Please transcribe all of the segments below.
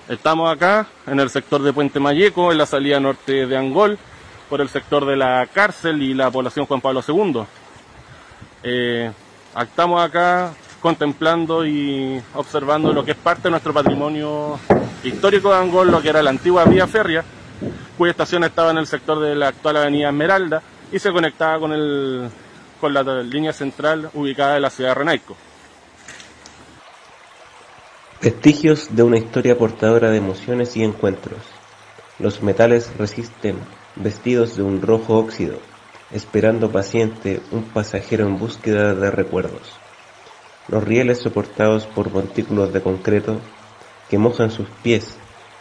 Estamos acá en el sector de Puente Mayeco, en la salida norte de Angol, por el sector de la cárcel y la población Juan Pablo II. Estamos acá contemplando y observando lo que es parte de nuestro patrimonio histórico de Angol, lo que era la antigua vía férrea, cuya estación estaba en el sector de la actual avenida Esmeralda y se conectaba con la línea central ubicada en la ciudad de Renaico. Vestigios de una historia portadora de emociones y encuentros. Los metales resisten, vestidos de un rojo óxido, esperando paciente un pasajero en búsqueda de recuerdos. Los rieles soportados por montículos de concreto que mojan sus pies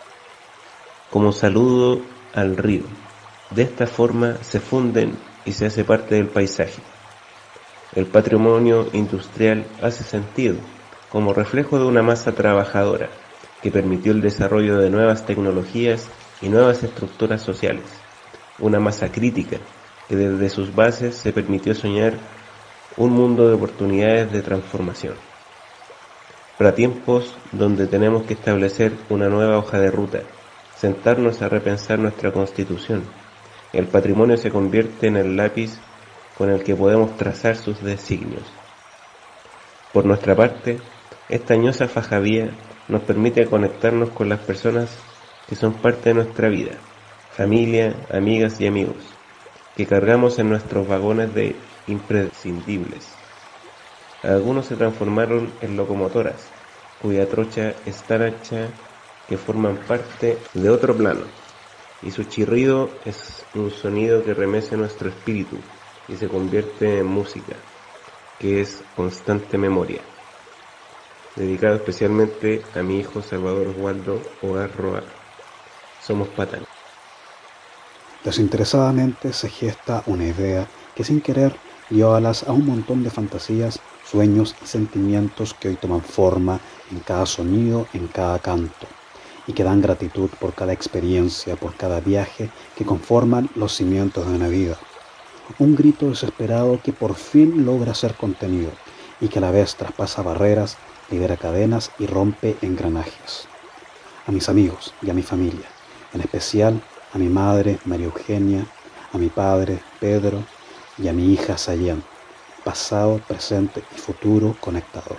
como saludo al río. De esta forma se funden y se hace parte del paisaje. El patrimonio industrial hace sentido como reflejo de una masa trabajadora que permitió el desarrollo de nuevas tecnologías y nuevas estructuras sociales. Una masa crítica que desde sus bases se permitió soñar un mundo de oportunidades de transformación. Para tiempos donde tenemos que establecer una nueva hoja de ruta, sentarnos a repensar nuestra constitución, el patrimonio se convierte en el lápiz con el que podemos trazar sus designios. Por nuestra parte, esta añosa fajadía nos permite conectarnos con las personas que son parte de nuestra vida, familia, amigas y amigos, que cargamos en nuestros vagones de imprescindibles. Algunos se transformaron en locomotoras, cuya trocha es tan ancha que forman parte de otro plano, y su chirrido es un sonido que remece nuestro espíritu y se convierte en música, que es constante memoria. Dedicado especialmente a mi hijo Salvador Oswaldo Hogar Roa. Somos Patán. Desinteresadamente se gesta una idea que sin querer dio alas a un montón de fantasías, sueños y sentimientos que hoy toman forma en cada sonido, en cada canto, y que dan gratitud por cada experiencia, por cada viaje que conforman los cimientos de una vida. Un grito desesperado que por fin logra ser contenido y que a la vez traspasa barreras, libera cadenas y rompe engranajes. A mis amigos y a mi familia, en especial a mi madre María Eugenia, a mi padre Pedro y a mi hija Sayen, pasado, presente y futuro conectados.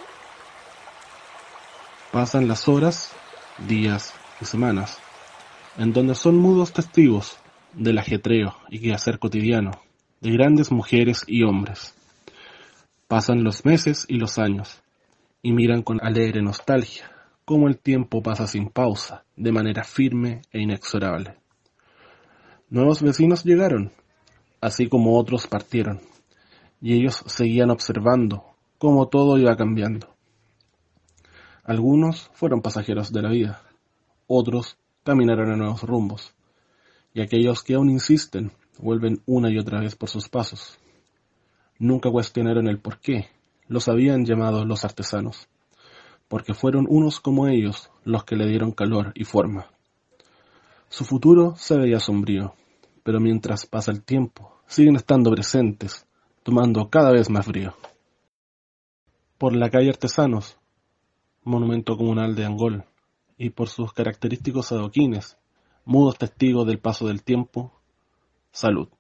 Pasan las horas, días y semanas, en donde son mudos testigos del ajetreo y quehacer cotidiano de grandes mujeres y hombres. Pasan los meses y los años, y miran con alegre nostalgia cómo el tiempo pasa sin pausa, de manera firme e inexorable. Nuevos vecinos llegaron, así como otros partieron, y ellos seguían observando cómo todo iba cambiando. Algunos fueron pasajeros de la vida, otros caminaron a nuevos rumbos, y aquellos que aún insisten vuelven una y otra vez por sus pasos. Nunca cuestionaron el por qué los habían llamado los artesanos, porque fueron unos como ellos los que le dieron calor y forma. Su futuro se veía sombrío, pero mientras pasa el tiempo, siguen estando presentes, tomando cada vez más brío. Por la calle Artesanos, monumento comunal de Angol, y por sus característicos adoquines, mudos testigos del paso del tiempo, salud.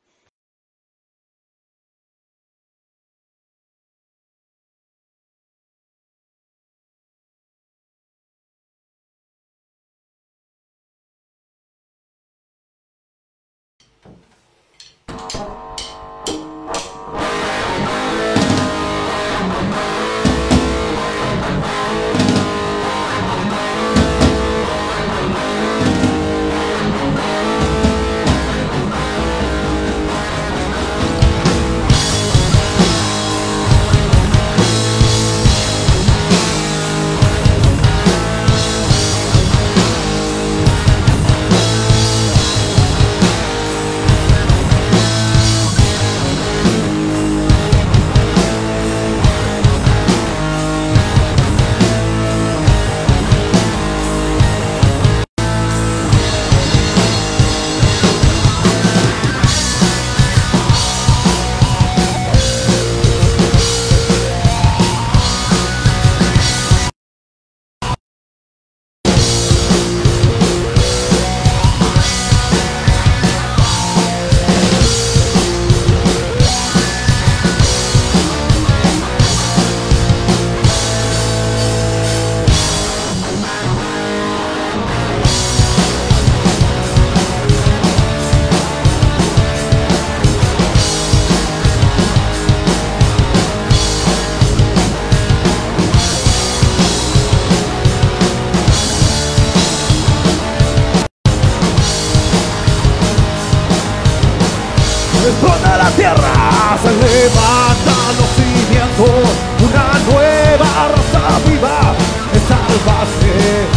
una nueva raza viva es salvaje.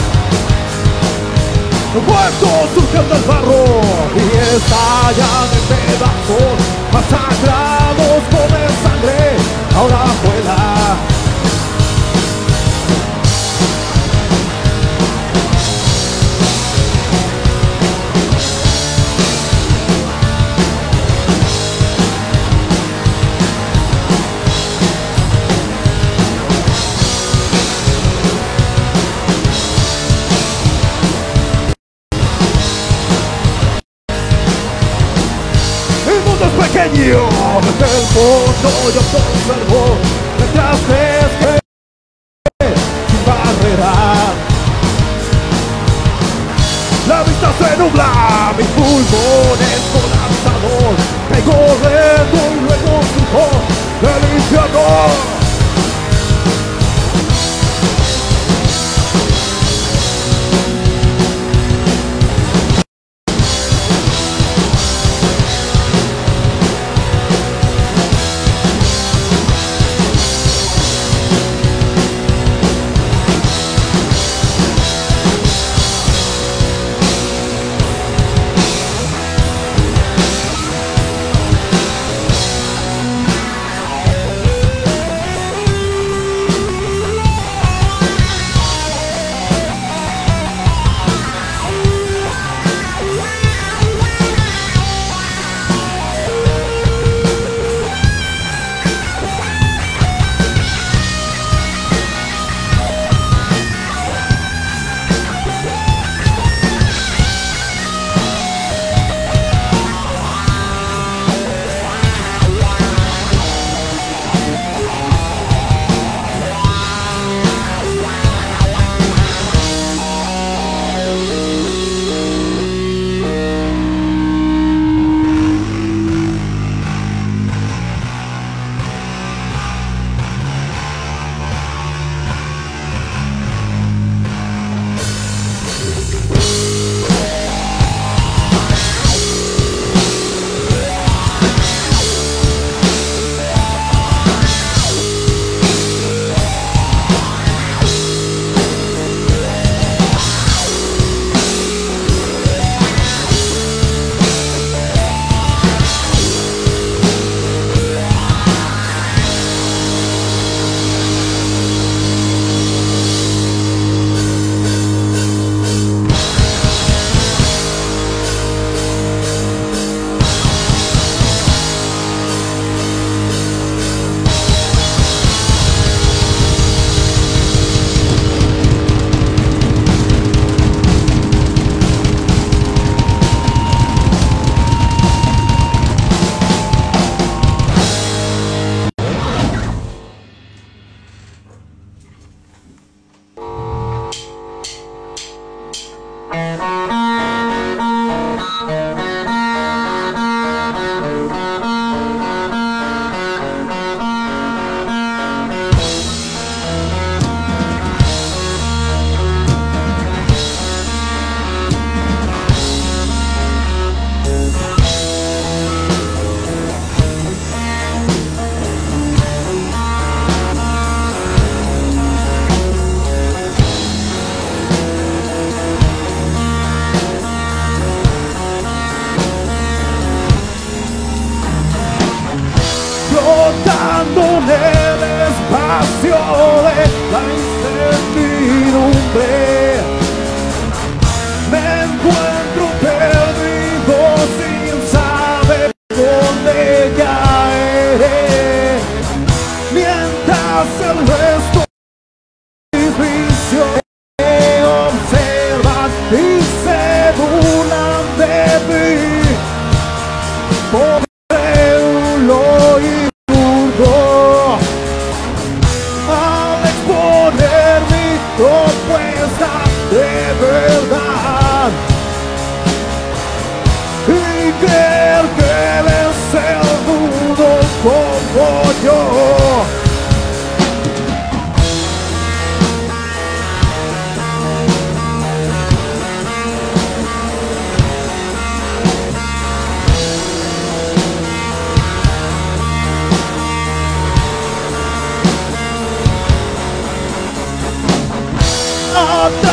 Muertos surgen del barro y estallan en pedazos, masacrados comen sangre, ahora vuela. Pequeño, desde el fondo yo te observo, mientras crees que sin barreras la vista se nubla, mis pulmones colapsados, caigo corriendo y luego surjo del infierno.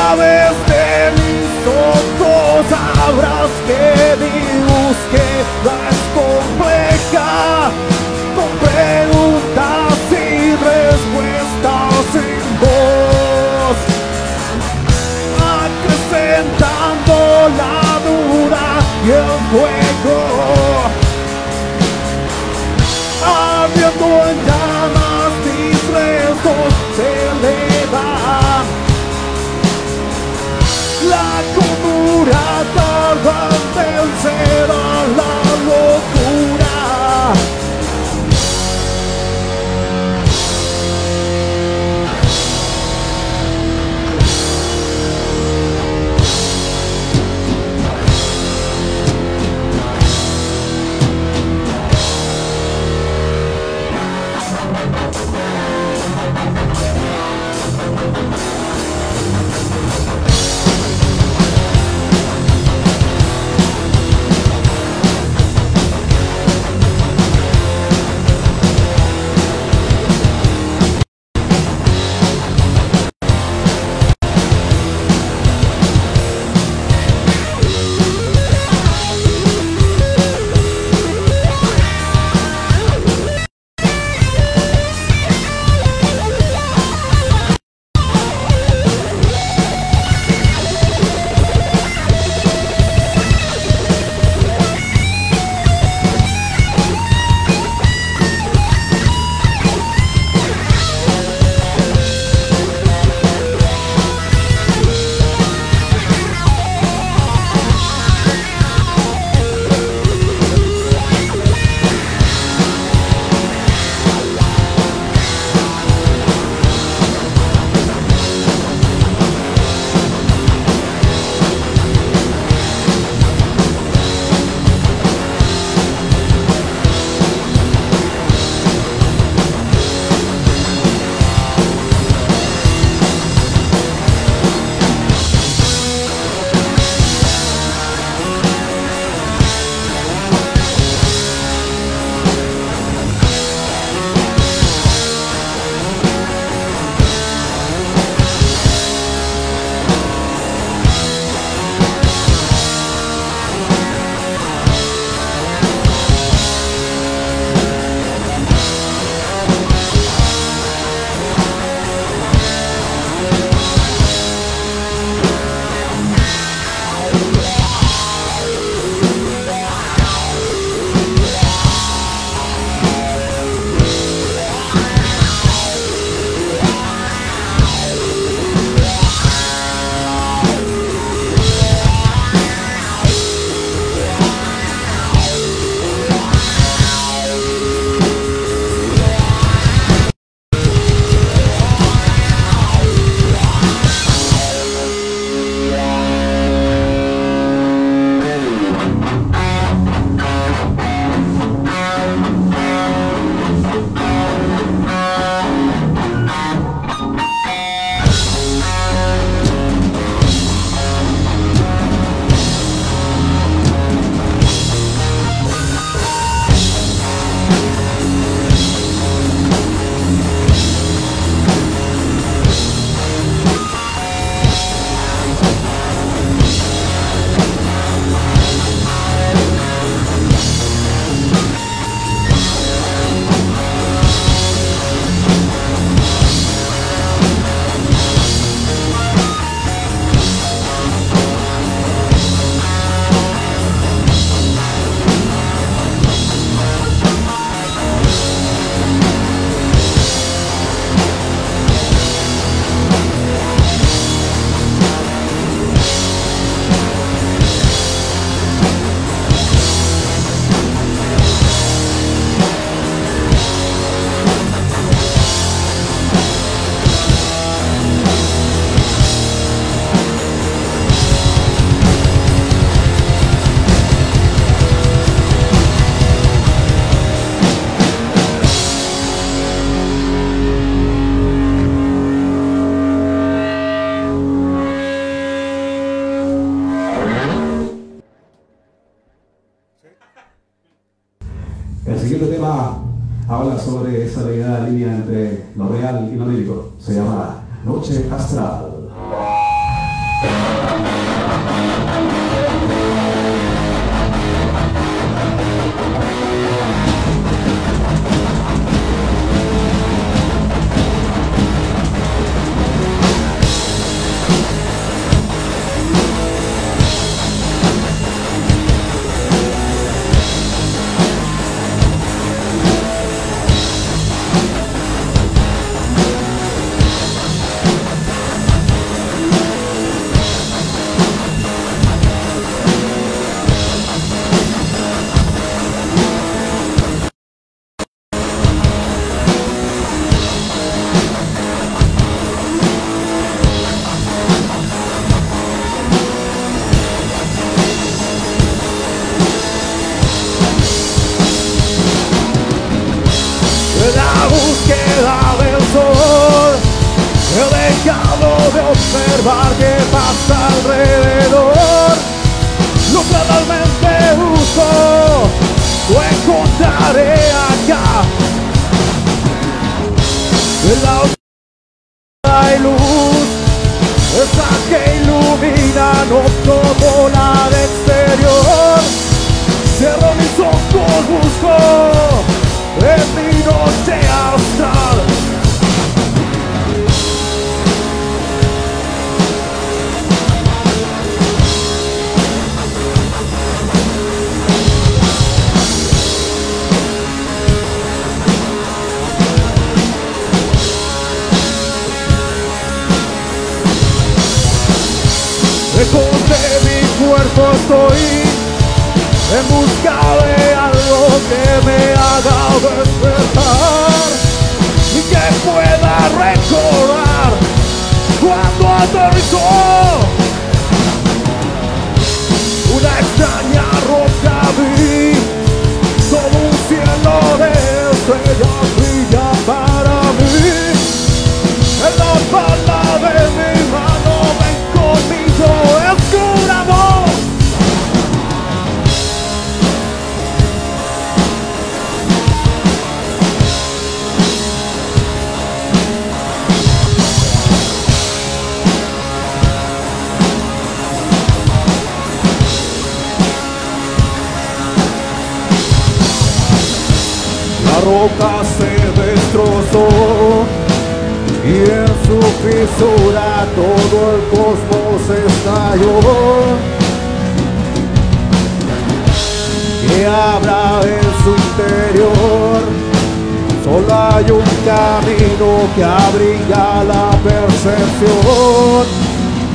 través de mis ojos sabrás que mi búsqueda es compleja, con preguntas y respuestas sin voz, acrecentando la duda y el fuego, ardiendo en llamas mis restos se elevan. La cordura tarda en vencer a la locura. El siguiente tema habla sobre esa delgada línea entre lo real y lo lírico. Se llama Noche Astral. observar qué pasa alrededor. Lo que realmente busco lo encontraré acá. En la oscuridad hay luz, esa que ilumina no como la de exterior. Cierro mis ojos, busco en mi noche astral. Lejos de mi cuerpo estoy en busca de algo que me haga despertar y que pueda recordar cuando aterrizó. Una extraña roca vi, todo un cielo de estrellas brilla para mí. En la palma de mi mano ven conmigo, descubramos. La roca se destrozó y en su fisura todo el cosmos estalló. ¿Qué habrá en su interior? Solo hay un camino que abriga la percepción.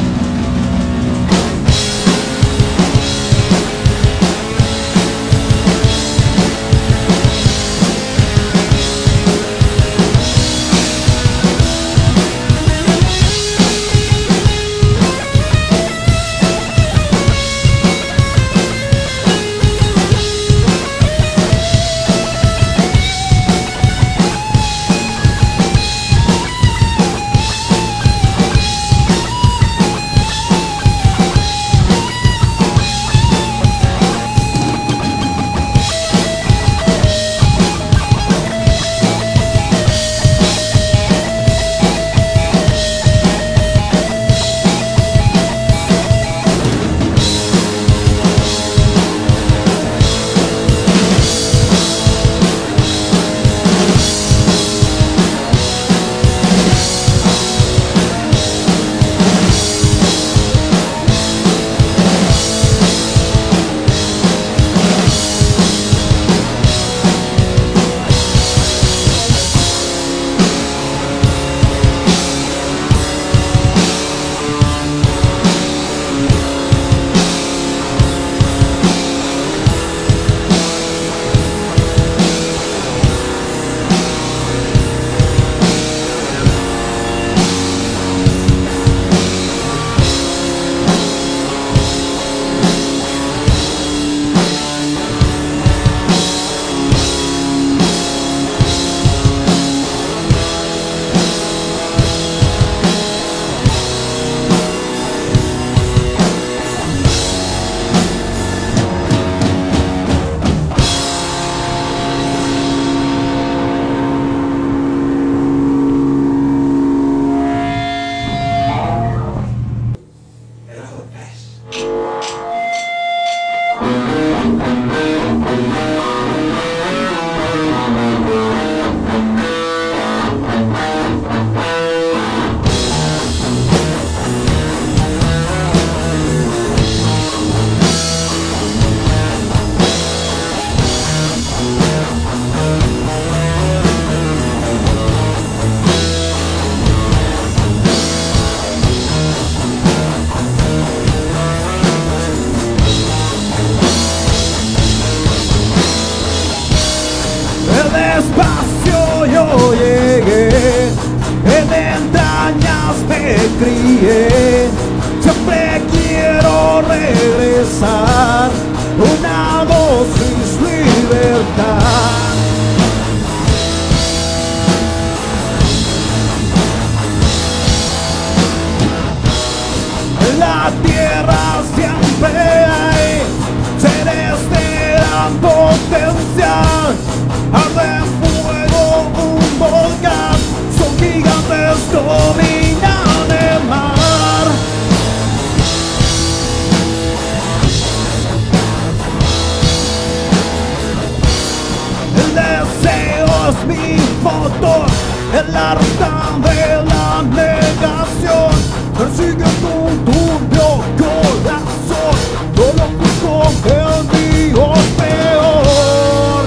crié, siempre quiero regresar, una dosis libertad. En la tierra siempre hay seres de gran potencia. Arde en fuego un volcán, son gigantes, dominan el mar. El deseo es mi motor en la ruta de la negación. Persigue tu turbio corazón, no lo busco el Dios peor.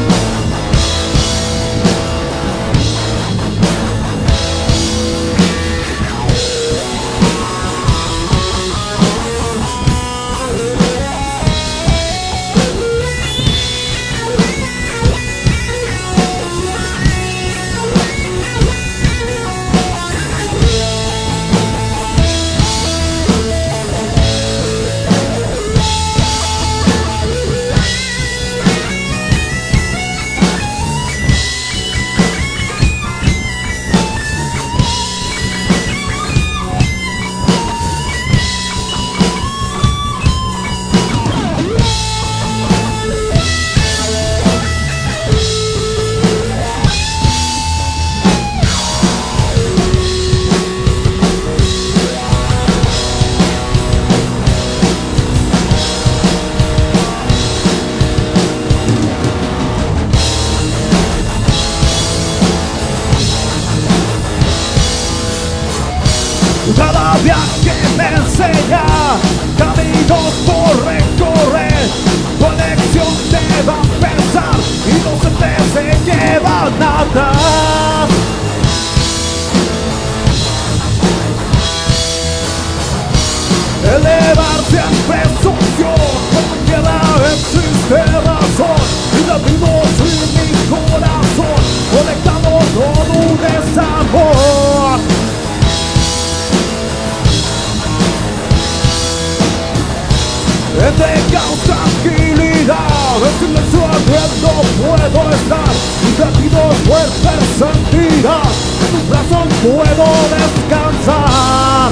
Cada viaje me enseña caminos por recorrer. Tu elección te va a pensar y no se lleva nada. Elevar siempre es opción, como quiera existe razón. Y latidos en mi corazón, conectado con un desamor. Entre caos, tranquilidad, en silencio ardiendo puedo estar. Mis latidos fuertes sentirás, en tus brazos puedo descansar.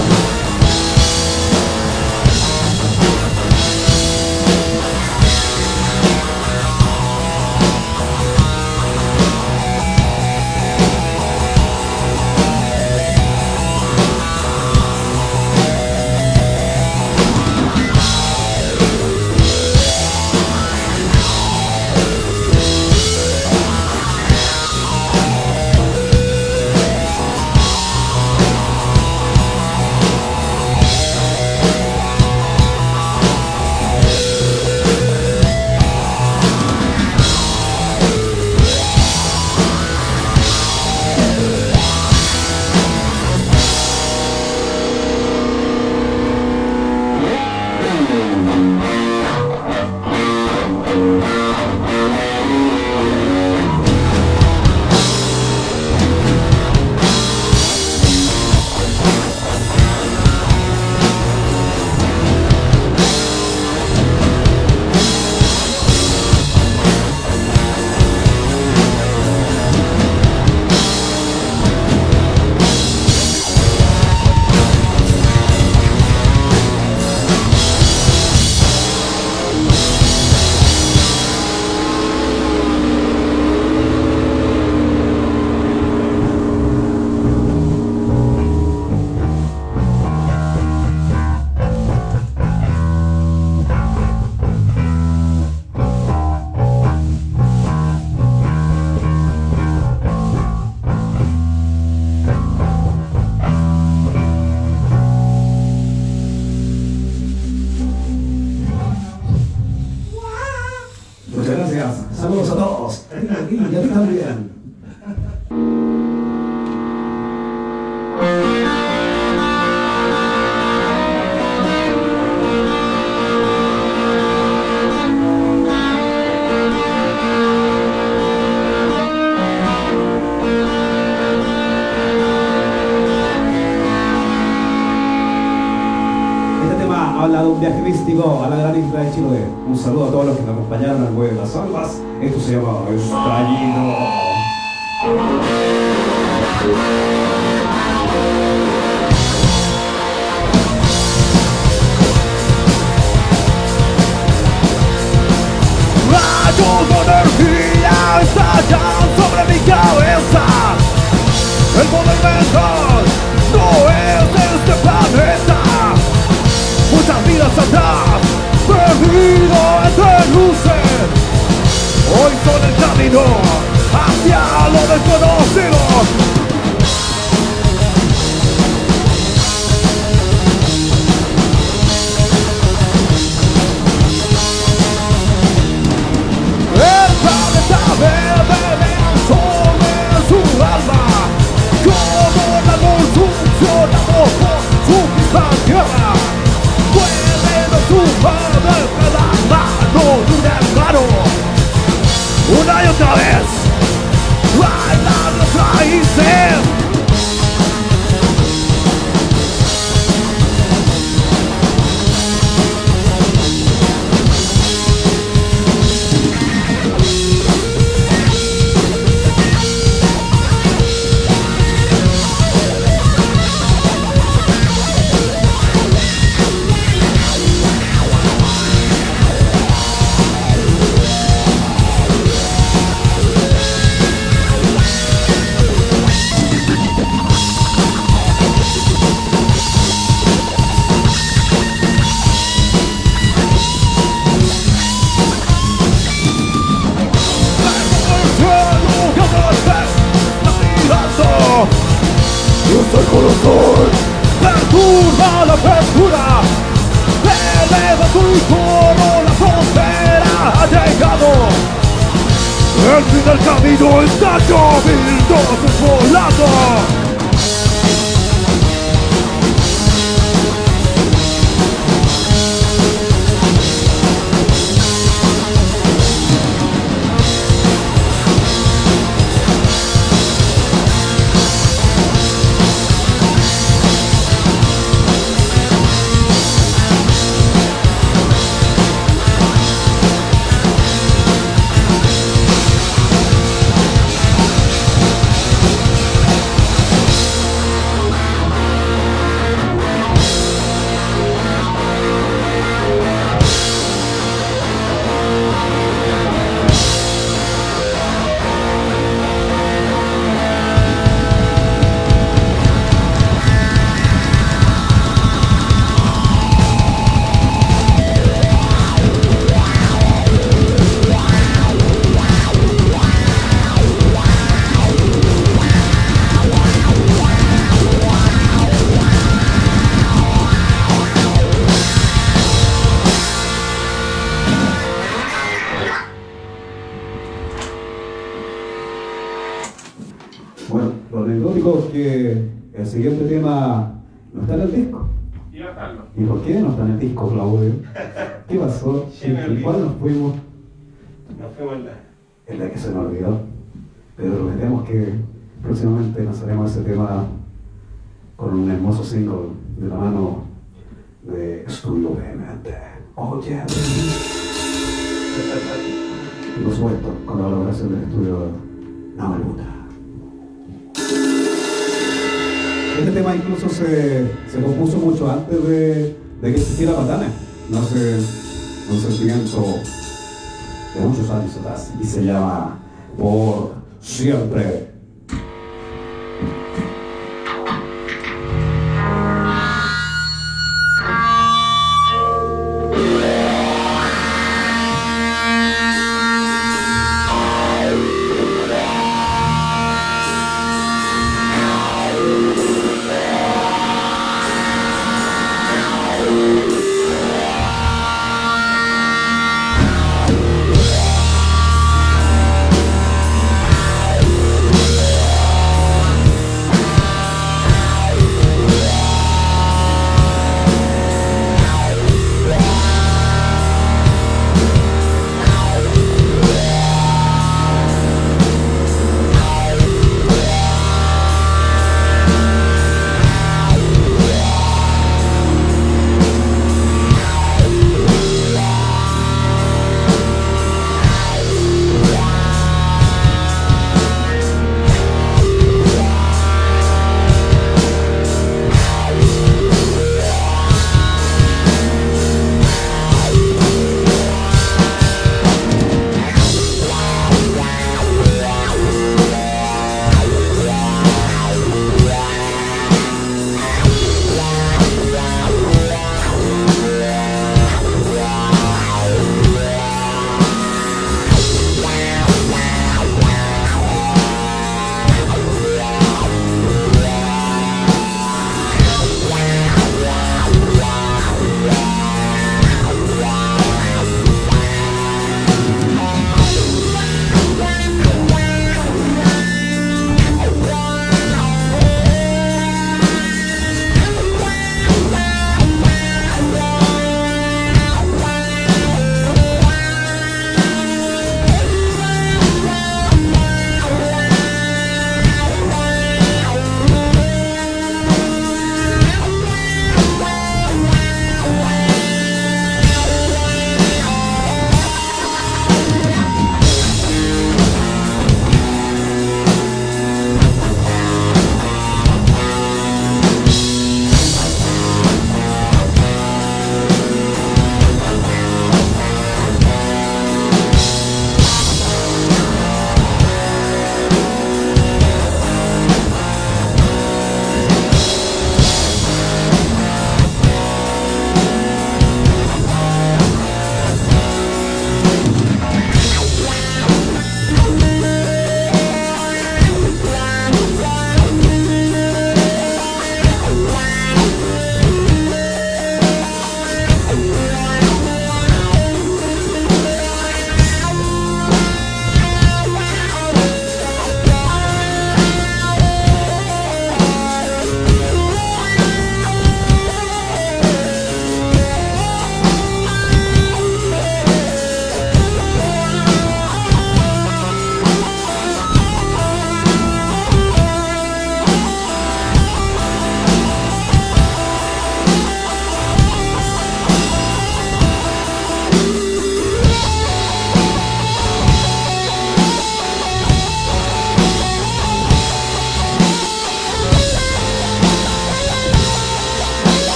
Saludos a todos. Y a ti también. Habla de un viaje místico a la gran isla de Chiloé. Un saludo a todos los que nos acompañaron al vuelo de las almas. Esto se llama Estallido. energía estallan sobre mi cabeza. El poder mental no es de este planeta. Muchas vidas atrás, perdido entre luces. Hoy son el camino hacia lo desconocido. Una y otra vez, bailar las raíces. Perturba la apertura, eleva tu coro, la frontera ha llegado. El fin del camino está lloviendo a su lado. Bueno, lo anecdótico es que el siguiente tema no está en el disco. ¿Y por qué no está en el disco, Claudio? ¿Qué pasó? ¿En cuál nos fuimos? Nos fuimos en la que se nos olvidó. Pero prometemos que próximamente lanzaremos ese tema con un hermoso single de la mano de Estudio Vehemente. Oye, y por supuesto, con la colaboración del estudio Namaruta. Este tema incluso se compuso mucho antes de que existiera Patana. Nace un sentimiento de muchos años atrás y se llama Por Siempre.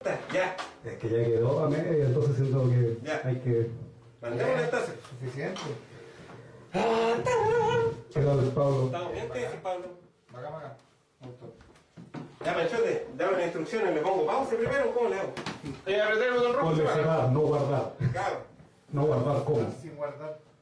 Ya. Es que ya quedó a media, entonces siento que Ya. hay que... Mandémosle entonces. Suficiente. ¿Qué tal, Pablo? ¿Estamos bien? ¿Qué dice Pablo? Acá. Justo. Ya, Manchote, dame las instrucciones, le pongo pausa primero, ¿cómo le hago? Ponle cerrar, no guardar. Claro. No guardar, ¿cómo? Sin guardar.